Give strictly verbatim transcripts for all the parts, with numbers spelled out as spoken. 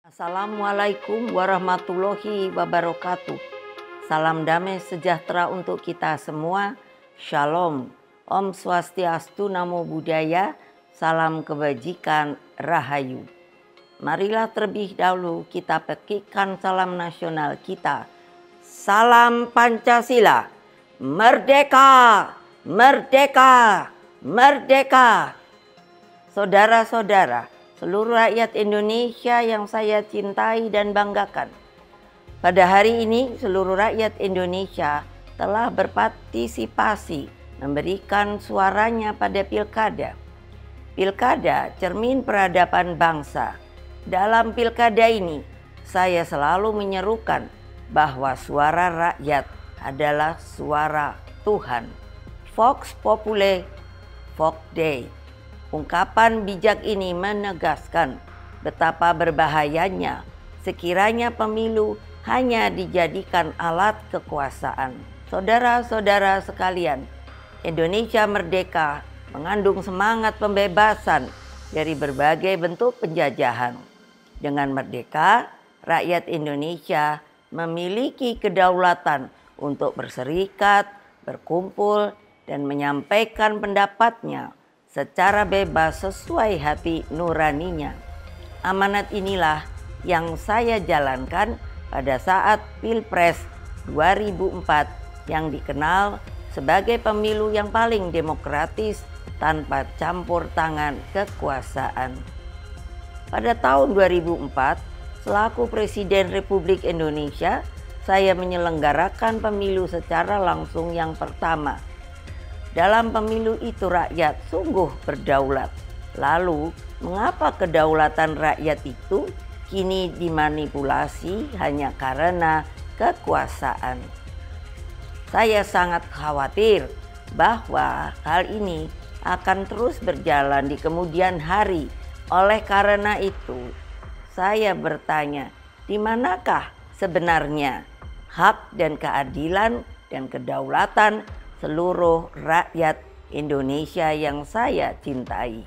Assalamualaikum warahmatullahi wabarakatuh. Salam damai sejahtera untuk kita semua. Shalom. Om Swastiastu, Namo Buddhaya. Salam kebajikan, Rahayu. Marilah terlebih dahulu kita petikkan salam nasional kita. Salam Pancasila. Merdeka, merdeka, merdeka. Saudara-saudara, seluruh rakyat Indonesia yang saya cintai dan banggakan. Pada hari ini seluruh rakyat Indonesia telah berpartisipasi memberikan suaranya pada pilkada. Pilkada cermin peradaban bangsa. Dalam pilkada ini saya selalu menyerukan bahwa suara rakyat adalah suara Tuhan. Vox Populi, Vox Dei. Ungkapan bijak ini menegaskan betapa berbahayanya sekiranya pemilu hanya dijadikan alat kekuasaan. Saudara-saudara sekalian, Indonesia merdeka mengandung semangat pembebasan dari berbagai bentuk penjajahan. Dengan merdeka, rakyat Indonesia memiliki kedaulatan untuk berserikat, berkumpul, dan menyampaikan pendapatnya secara bebas sesuai hati nuraninya. Amanat inilah yang saya jalankan pada saat Pilpres dua ribu empat yang dikenal sebagai pemilu yang paling demokratis tanpa campur tangan kekuasaan. Pada tahun dua ribu empat, selaku Presiden Republik Indonesia, saya menyelenggarakan pemilu secara langsung yang pertama. Dalam pemilu itu rakyat sungguh berdaulat. Lalu, mengapa kedaulatan rakyat itu kini dimanipulasi hanya karena kekuasaan? Saya sangat khawatir bahwa hal ini akan terus berjalan di kemudian hari. Oleh karena itu, saya bertanya, di manakah sebenarnya hak dan keadilan dan kedaulatan seluruh rakyat Indonesia yang saya cintai?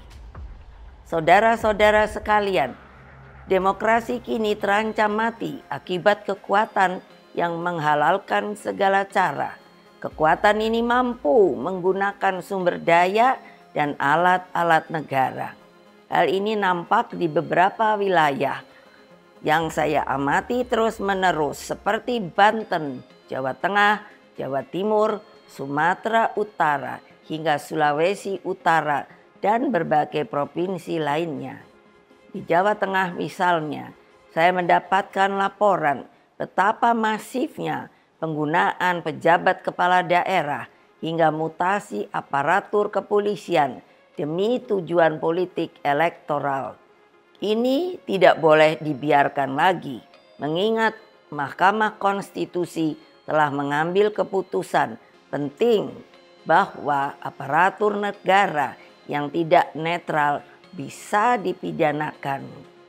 Saudara-saudara sekalian, demokrasi kini terancam mati akibat kekuatan yang menghalalkan segala cara. Kekuatan ini mampu menggunakan sumber daya dan alat-alat negara. Hal ini nampak di beberapa wilayah yang saya amati terus-menerus seperti Banten, Jawa Tengah, Jawa Timur, Sumatera Utara, hingga Sulawesi Utara, dan berbagai provinsi lainnya. Di Jawa Tengah misalnya, saya mendapatkan laporan betapa masifnya penggunaan pejabat kepala daerah hingga mutasi aparatur kepolisian demi tujuan politik elektoral. Ini tidak boleh dibiarkan lagi, mengingat Mahkamah Konstitusi telah mengambil keputusan penting bahwa aparatur negara yang tidak netral bisa dipidanakan.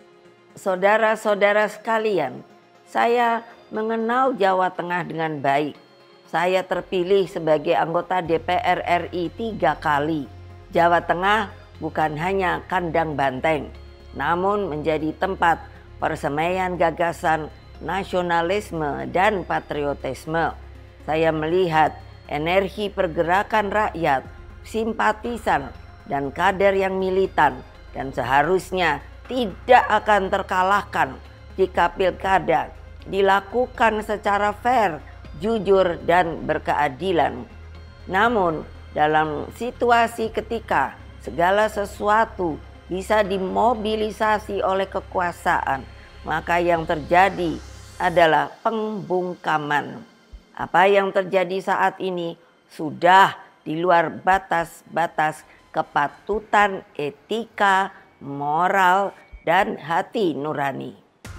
Saudara-saudara sekalian, saya mengenal Jawa Tengah dengan baik. Saya terpilih sebagai anggota D P R R I tiga kali. Jawa Tengah bukan hanya kandang banteng, namun menjadi tempat persemaian gagasan nasionalisme dan patriotisme. Saya melihat energi pergerakan rakyat, simpatisan, dan kader yang militan, dan seharusnya tidak akan terkalahkan jika pilkada dilakukan secara fair, jujur, dan berkeadilan. Namun dalam situasi ketika segala sesuatu bisa dimobilisasi oleh kekuasaan, maka yang terjadi adalah pembungkaman. Apa yang terjadi saat ini sudah di luar batas-batas kepatutan etika, moral, dan hati nurani.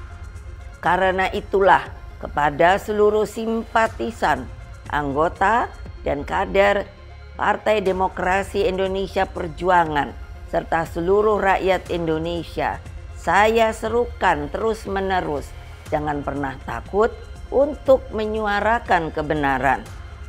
Karena itulah kepada seluruh simpatisan, anggota, dan kader Partai Demokrasi Indonesia Perjuangan serta seluruh rakyat Indonesia, saya serukan terus-menerus, jangan pernah takut untuk menyuarakan kebenaran.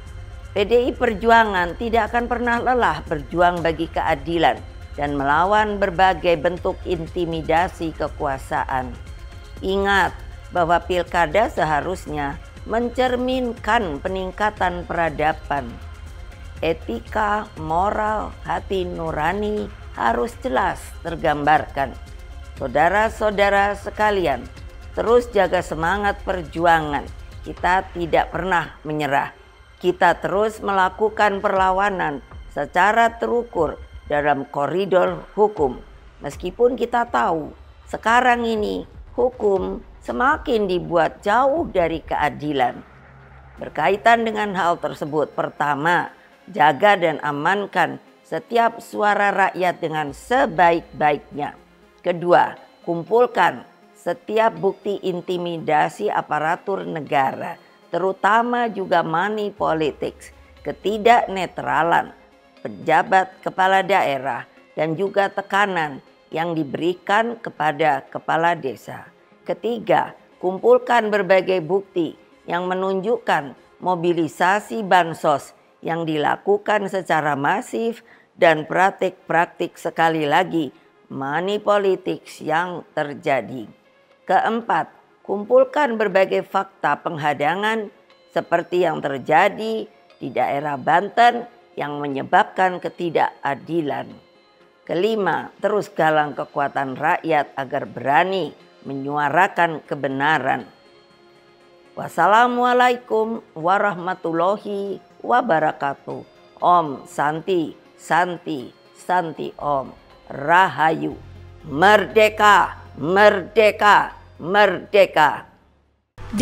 P D I Perjuangan tidak akan pernah lelah berjuang bagi keadilan dan melawan berbagai bentuk intimidasi kekuasaan. Ingat bahwa pilkada seharusnya mencerminkan peningkatan peradaban. Etika, moral, hati nurani harus jelas tergambarkan. Saudara-saudara sekalian, terus jaga semangat perjuangan. Kita tidak pernah menyerah. Kita terus melakukan perlawanan secara terukur dalam koridor hukum. Meskipun kita tahu sekarang ini hukum semakin dibuat jauh dari keadilan. Berkaitan dengan hal tersebut, pertama, jaga dan amankan setiap suara rakyat dengan sebaik-baiknya. Kedua, kumpulkan setiap bukti intimidasi aparatur negara, terutama juga money politics, ketidaknetralan pejabat kepala daerah, dan juga tekanan yang diberikan kepada kepala desa. Ketiga, kumpulkan berbagai bukti yang menunjukkan mobilisasi bansos yang dilakukan secara masif dan praktik-praktik sekali lagi money politics yang terjadi. Keempat, kumpulkan berbagai fakta penghadangan seperti yang terjadi di daerah Banten yang menyebabkan ketidakadilan. Kelima, terus galang kekuatan rakyat agar berani menyuarakan kebenaran. Wassalamualaikum warahmatullahi wabarakatuh. Om Santi, Santi, Santi Om. Rahayu. Merdeka, merdeka, merdeka.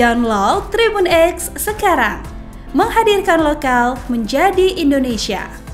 Download Tribun X sekarang. Menghadirkan lokal menjadi Indonesia.